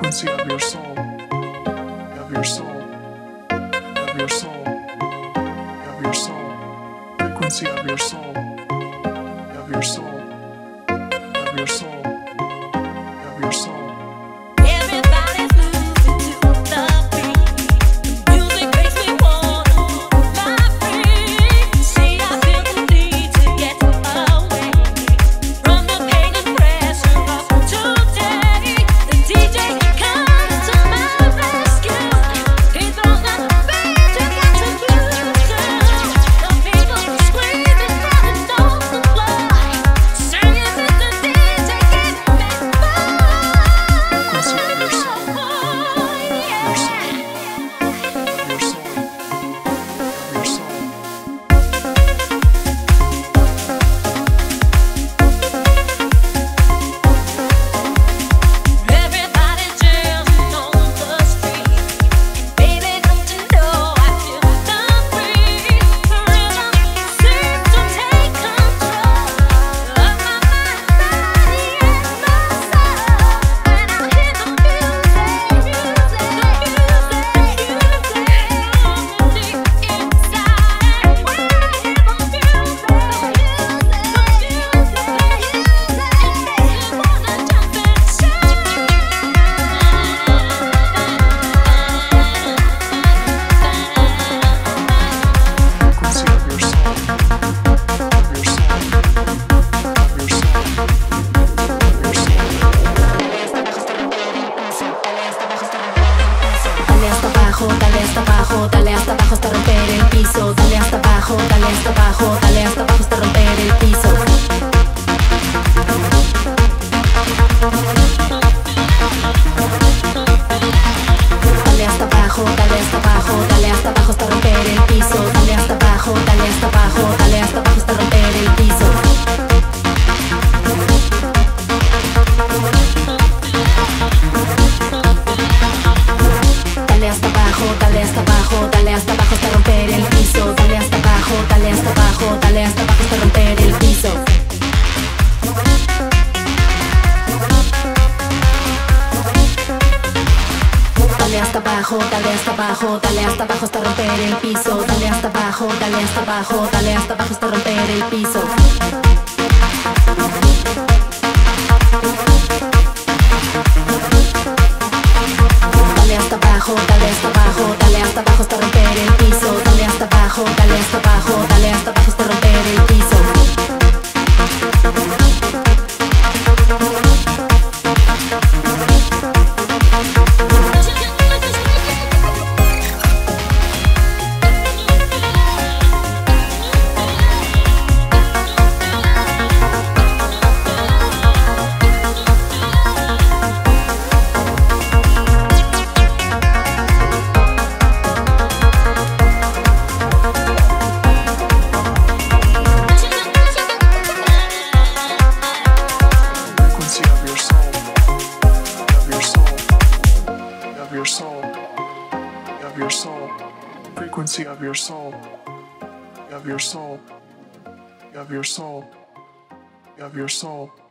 frequency of your soul, of your soul, of your soul, of your soul, frequency of your soul, of your soul, of your soul, of your soul. Everybody's moving to the beat. Music makes me wanna move my feet. See, I feel the need to get away from the pain and pressure of today. The DJ comes to my rescue. He throws out the beat you got to use to. The people screaming, running on the floor, singing with the DJ, getting me Frequency of your soul, of your soul, of your soul, of your soul. Everybody jamming on the street, baby, don't you know I feel the breeze? The rhythm seems to take control of my mind, body, and my soul. When I hear the music, deep inside, when I hear the music, Frequency of your soul, of your soul, of your soul, of your soul. Dale hasta abajo hasta romper el piso. Dale hasta abajo, dale hasta abajo, dale hasta abajo hasta romper el piso. Dale hasta abajo, dale hasta abajo, dale hasta abajo hasta romper el piso. Dale hasta abajo, dale hasta abajo, dale hasta abajo hasta romper el piso. Dale hasta abajo, dale hasta abajo, dale hasta abajo hasta romper el piso. Dale hasta abajo, dale hasta abajo, dale hasta abajo hasta romper el piso. Dale hasta abajo, dale hasta abajo, dale hasta abajo hasta romper el piso. Dale hasta abajo, dale hasta abajo, dale hasta abajo hasta romper el piso. Dale hasta abajo, dale hasta abajo, dale hasta abajo hasta romper el piso. Dale hasta abajo, dale hasta abajo, dale hasta abajo hasta romper el piso. Frequency of your soul, of your soul, of your soul, of your soul. Frequency of your soul, of your soul, of your soul, of your soul.